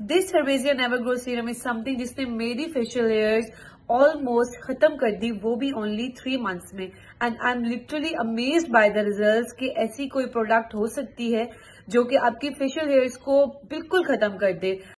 This Herbesia never grow serum is something जिसने मेरी facial hairs almost खत्म कर दी, वो भी ओनली 3 मंथ्स में। And I am literally amazed by the results कि ऐसी कोई प्रोडक्ट हो सकती है जो कि आपकी फेशियल हेयर्स को बिल्कुल खत्म कर दे।